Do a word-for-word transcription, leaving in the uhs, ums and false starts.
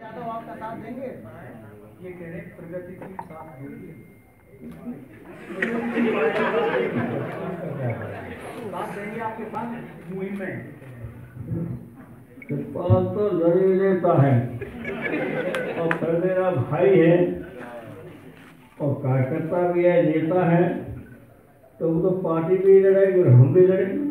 यादव आपका साथ देंगे? ये कह रहे प्रगतिशील साथ देंगे, साथ देंगे आपके साथ मुहिम में। कृपाल तो लड़ी लेता है और फिर मेरा भाई है और कार्यकर्ता भी है, नेता है, तो वो तो पार्टी भी लड़ेगी और हम भी लड़ेंगे।